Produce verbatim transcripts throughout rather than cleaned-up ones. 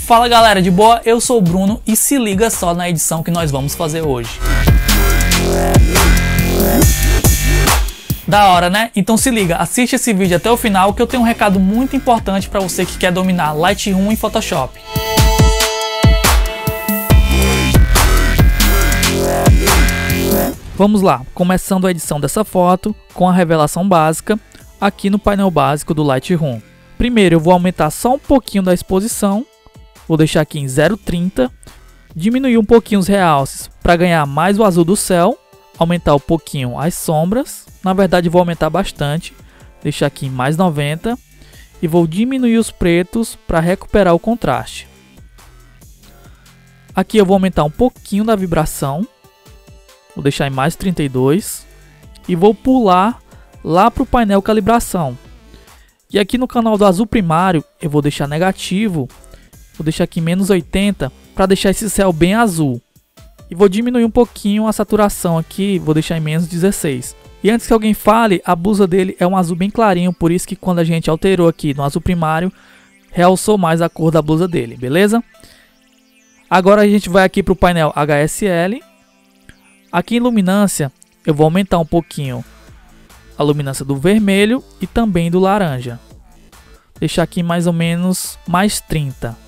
Fala galera, de boa? Eu sou o Bruno e se liga só na edição que nós vamos fazer hoje. Da hora, né? Então se liga, assiste esse vídeo até o final que eu tenho um recado muito importante para você que quer dominar Lightroom e Photoshop. Vamos lá, começando a edição dessa foto com a revelação básica aqui no painel básico do Lightroom. Primeiro eu vou aumentar só um pouquinho da exposição, vou deixar aqui em zero vírgula trinta, diminuir um pouquinho os realces para ganhar mais o azul do céu, aumentar um pouquinho as sombras, na verdade vou aumentar bastante, deixar aqui em mais noventa e vou diminuir os pretos para recuperar o contraste. Aqui eu vou aumentar um pouquinho da vibração, vou deixar em mais trinta e dois e vou pular lá para o painel calibração. E aqui no canal do azul primário eu vou deixar negativo, vou deixar aqui menos oitenta para deixar esse céu bem azul. E vou diminuir um pouquinho a saturação aqui, vou deixar em menos dezesseis. E antes que alguém fale, a blusa dele é um azul bem clarinho, por isso que quando a gente alterou aqui no azul primário, realçou mais a cor da blusa dele, beleza? Agora a gente vai aqui para o painel H S L. Aqui em luminância, eu vou aumentar um pouquinho a luminância do vermelho e também do laranja. Deixar aqui mais ou menos mais trinta.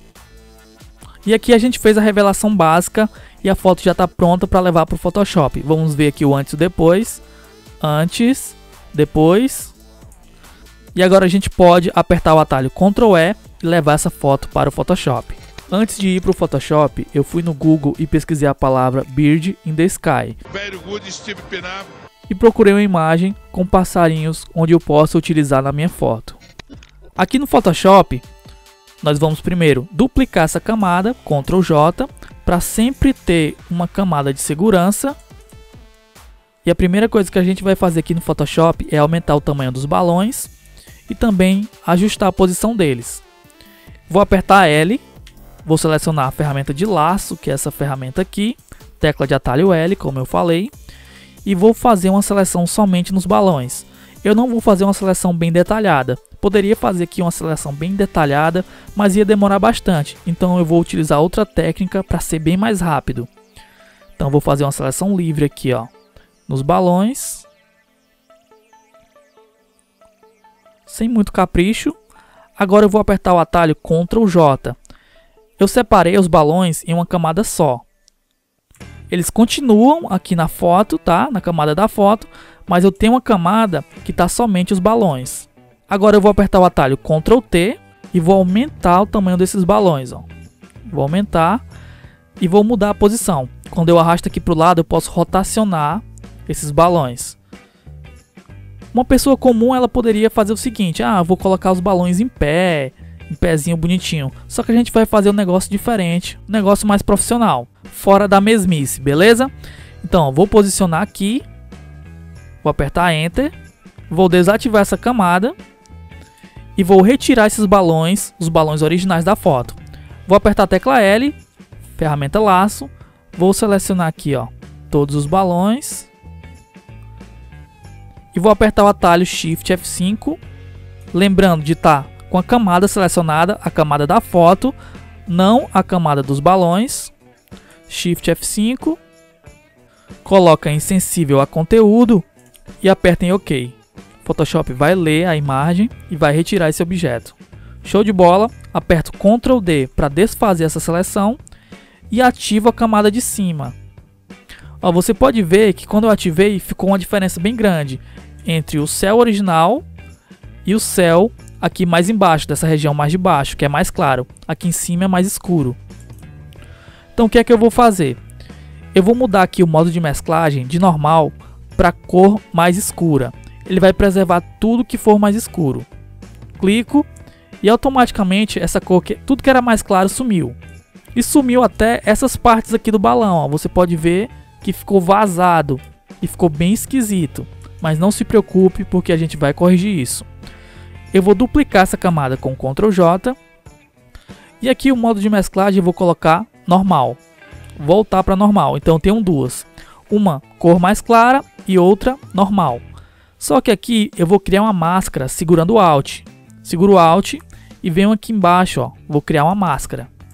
E aqui a gente fez a revelação básica e a foto já está pronta para levar para o Photoshop. Vamos ver aqui o antes e o depois. Antes, depois. E agora a gente pode apertar o atalho control E e levar essa foto para o Photoshop. Antes de ir para o Photoshop, eu fui no Google e pesquisei a palavra Bird in the Sky. Very good, Steve Pinap. E procurei uma imagem com passarinhos onde eu possa utilizar na minha foto. Aqui no Photoshop, nós vamos primeiro duplicar essa camada, control J, para sempre ter uma camada de segurança. E a primeira coisa que a gente vai fazer aqui no Photoshop é aumentar o tamanho dos balões e também ajustar a posição deles. Vou apertar L. Vou selecionar a ferramenta de laço, que é essa ferramenta aqui, tecla de atalho L, como eu falei, e vou fazer uma seleção somente nos balões. Eu não vou fazer uma seleção bem detalhada. Poderia fazer aqui uma seleção bem detalhada, mas ia demorar bastante. Então eu vou utilizar outra técnica para ser bem mais rápido. Então vou fazer uma seleção livre aqui, ó, nos balões, sem muito capricho. Agora eu vou apertar o atalho control J. Eu separei os balões em uma camada só. Eles continuam aqui na foto, tá? Na camada da foto, mas eu tenho uma camada que está somente os balões. Agora eu vou apertar o atalho control T e vou aumentar o tamanho desses balões, ó. Vou aumentar e vou mudar a posição. Quando eu arrasto aqui para o lado, eu posso rotacionar esses balões. Uma pessoa comum, ela poderia fazer o seguinte: ah, vou colocar os balões em pé, um pezinho bonitinho. Só que a gente vai fazer um negócio diferente, um negócio mais profissional, fora da mesmice, beleza? Então, vou posicionar aqui, vou apertar Enter, vou desativar essa camada e vou retirar esses balões, os balões originais da foto. Vou apertar a tecla L, ferramenta laço, vou selecionar aqui, ó, todos os balões e vou apertar o atalho Shift F cinco, lembrando de estar com a camada selecionada, a camada da foto, não a camada dos balões. Shift F cinco, coloca em sensível a conteúdo e aperta em OK. Photoshop vai ler a imagem e vai retirar esse objeto. Show de bola! Aperto control D para desfazer essa seleção e ativo a camada de cima. Ó, você pode ver que quando eu ativei ficou uma diferença bem grande entre o céu original e o céu aqui mais embaixo, dessa região mais de baixo, que é mais claro. Aqui em cima é mais escuro. Então o que é que eu vou fazer? Eu vou mudar aqui o modo de mesclagem de normal para cor mais escura. Ele vai preservar tudo que for mais escuro. Clico e automaticamente essa cor, que, tudo que era mais claro, sumiu. E sumiu até essas partes aqui do balão. Ó. Você pode ver que ficou vazado e ficou bem esquisito. Mas não se preocupe, porque a gente vai corrigir isso. Eu vou duplicar essa camada com control J. E aqui o modo de mesclagem eu vou colocar normal. Voltar para normal. Então eu tenho duas. Uma cor mais clara e outra normal. Só que aqui eu vou criar uma máscara segurando o Alt. Seguro o Alt e venho aqui embaixo, ó, vou criar uma máscara.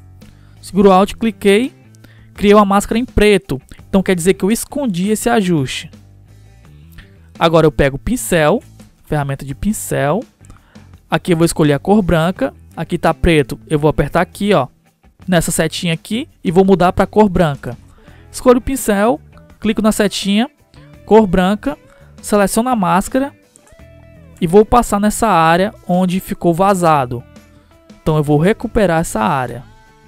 Seguro Alt, cliquei, criei uma máscara em preto. Então quer dizer que eu escondi esse ajuste. Agora eu pego o pincel, ferramenta de pincel. Aqui eu vou escolher a cor branca. Aqui está preto, eu vou apertar aqui, ó, nessa setinha aqui e vou mudar para cor branca. Escolho o pincel, clico na setinha, cor branca, seleciono a máscara e vou passar nessa área onde ficou vazado. Então eu vou recuperar essa área.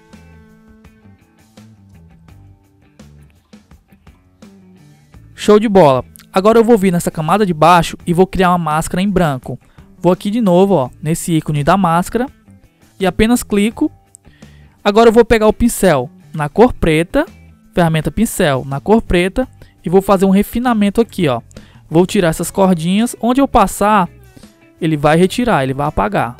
Show de bola! Agora eu vou vir nessa camada de baixo e vou criar uma máscara em branco. Vou aqui de novo, ó, nesse ícone da máscara e apenas clico. Agora eu vou pegar o pincel na cor preta, ferramenta pincel na cor preta e vou fazer um refinamento aqui, ó. Vou tirar essas cordinhas, onde eu passar, ele vai retirar, ele vai apagar.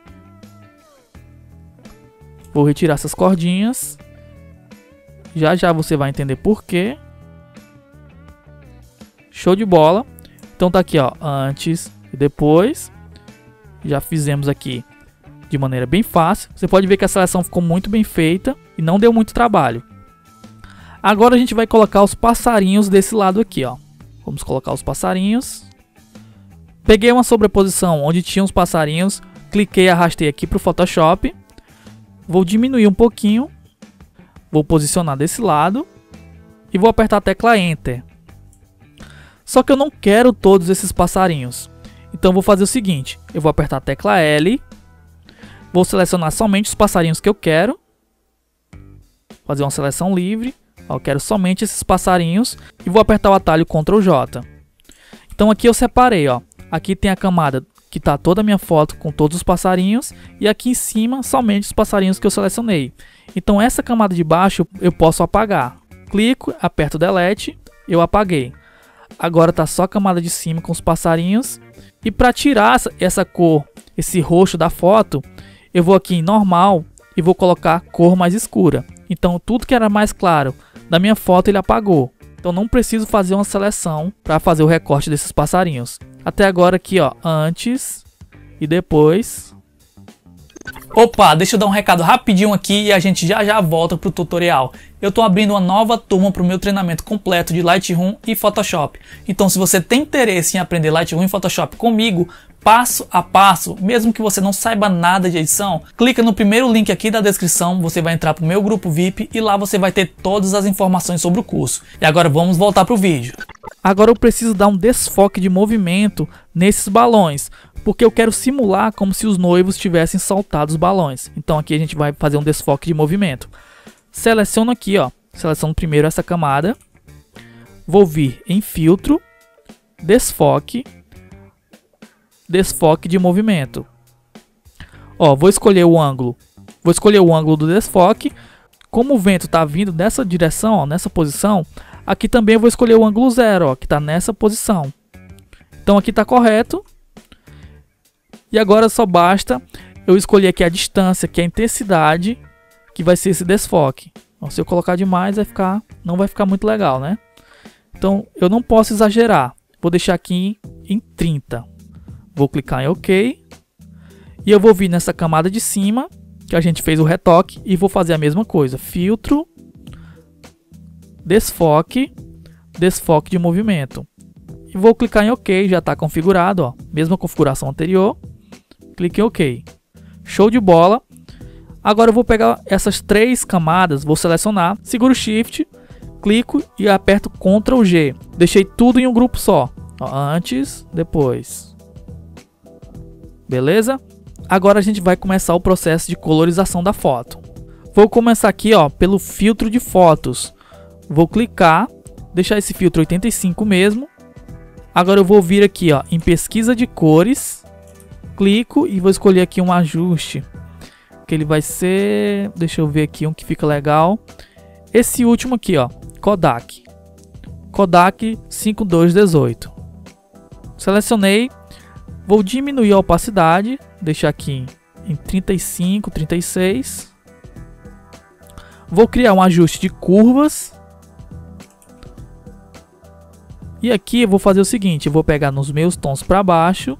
Vou retirar essas cordinhas. Já já você vai entender por quê. Show de bola. Então tá aqui, ó, antes e depois. Já fizemos aqui de maneira bem fácil. Você pode ver que a seleção ficou muito bem feita e não deu muito trabalho. Agora a gente vai colocar os passarinhos desse lado aqui, ó. Vamos colocar os passarinhos. Peguei uma sobreposição onde tinha os passarinhos, cliquei e arrastei aqui para o Photoshop. Vou diminuir um pouquinho. Vou posicionar desse lado e vou apertar a tecla Enter. Só que eu não quero todos esses passarinhos. Então vou fazer o seguinte, eu vou apertar a tecla L, vou selecionar somente os passarinhos que eu quero, fazer uma seleção livre, ó, eu quero somente esses passarinhos e vou apertar o atalho control J. Então aqui eu separei, ó, aqui tem a camada que está toda a minha foto com todos os passarinhos e aqui em cima somente os passarinhos que eu selecionei. Então essa camada de baixo eu posso apagar, clico, aperto Delete, eu apaguei. Agora tá só a camada de cima com os passarinhos. E para tirar essa, essa cor, esse roxo da foto, eu vou aqui em normal e vou colocar cor mais escura. Então tudo que era mais claro da minha foto ele apagou. Então não preciso fazer uma seleção para fazer o recorte desses passarinhos. Até agora aqui, ó, antes e depois. Opa, deixa eu dar um recado rapidinho aqui e a gente já já volta pro tutorial. Eu tô abrindo uma nova turma pro meu treinamento completo de Lightroom e Photoshop. Então se você tem interesse em aprender Lightroom e Photoshop comigo, passo a passo, mesmo que você não saiba nada de edição, clica no primeiro link aqui da descrição, você vai entrar pro meu grupo V I P e lá você vai ter todas as informações sobre o curso. E agora vamos voltar pro vídeo. Agora eu preciso dar um desfoque de movimento nesses balões, porque eu quero simular como se os noivos tivessem soltado os balões. Então aqui a gente vai fazer um desfoque de movimento. Seleciono aqui, ó, seleciono primeiro essa camada, vou vir em filtro, desfoque, desfoque de movimento. Ó, vou escolher o ângulo, vou escolher o ângulo do desfoque. Como o vento está vindo nessa direção, ó, nessa posição, aqui também eu vou escolher o ângulo zero, ó, que está nessa posição. Então aqui está correto. E agora só basta eu escolher aqui a distância, que é a intensidade, que vai ser esse desfoque. Então, se eu colocar demais, vai ficar, não vai ficar muito legal, né? Então eu não posso exagerar. Vou deixar aqui em, em trinta. Vou clicar em OK. E eu vou vir nessa camada de cima, que a gente fez o retoque, e vou fazer a mesma coisa. Filtro, desfoque, desfoque de movimento. E vou clicar em OK, já está configurado, ó, mesma configuração anterior. Clique em OK. Show de bola. Agora eu vou pegar essas três camadas, vou selecionar, seguro Shift, clico e aperto control G. Deixei tudo em um grupo só. Ó, antes, depois. Beleza? Agora a gente vai começar o processo de colorização da foto. Vou começar aqui, ó, pelo filtro de fotos. Vou clicar, deixar esse filtro oitenta e cinco mesmo. Agora eu vou vir aqui, ó, em pesquisa de cores. Clico e vou escolher aqui um ajuste. Que ele vai ser... Deixa eu ver aqui um que fica legal. Esse último aqui, ó, Kodak. Kodak cinquenta e dois dezoito. Selecionei. Vou diminuir a opacidade. Deixar aqui em trinta e cinco, trinta e seis. Vou criar um ajuste de curvas. E aqui eu vou fazer o seguinte. Eu vou pegar nos meus tons para baixo.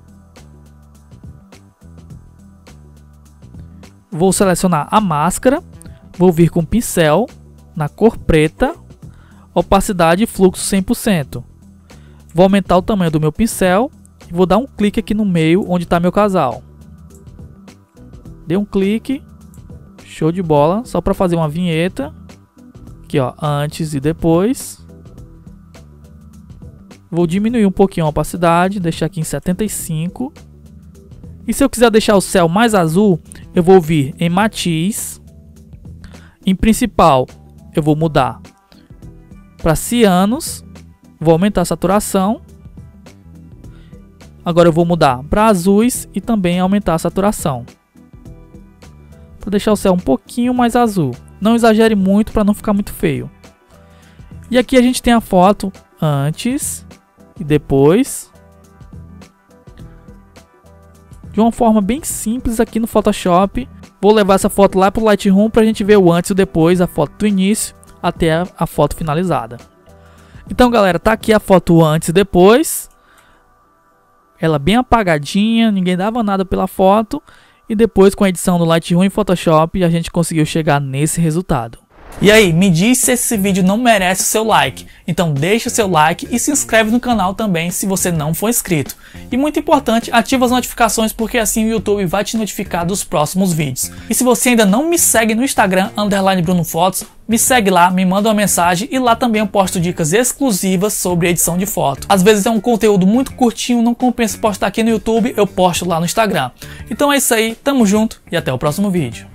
Vou selecionar a máscara. vou vir com o pincel na cor preta, opacidade e fluxo cem por cento. Vou aumentar o tamanho do meu pincel e vou dar um clique aqui no meio onde está meu casal. Dei um clique, show de bola, só para fazer uma vinheta. Aqui ó, antes e depois. Vou diminuir um pouquinho a opacidade, deixar aqui em setenta e cinco. E se eu quiser deixar o céu mais azul, eu vou vir em matiz. Em principal, eu vou mudar para cianos. Vou aumentar a saturação. Agora eu vou mudar para azuis e também aumentar a saturação. Para deixar o céu um pouquinho mais azul. Não exagere muito para não ficar muito feio. E aqui a gente tem a foto antes e depois. De uma forma bem simples aqui no Photoshop. Vou levar essa foto lá para o Lightroom para a gente ver o antes e o depois, a foto do início até a, a foto finalizada. Então galera, tá aqui a foto antes e depois. Ela bem apagadinha, ninguém dava nada pela foto. E depois com a edição do Lightroom e Photoshop a gente conseguiu chegar nesse resultado. E aí, me diz se esse vídeo não merece o seu like. Então deixa o seu like e se inscreve no canal também se você não for inscrito. E muito importante, ativa as notificações porque assim o YouTube vai te notificar dos próximos vídeos. E se você ainda não me segue no Instagram, underline Bruno Fotos, me segue lá, me manda uma mensagem e lá também eu posto dicas exclusivas sobre edição de foto. Às vezes é um conteúdo muito curtinho, não compensa postar aqui no YouTube, eu posto lá no Instagram. Então é isso aí, tamo junto e até o próximo vídeo.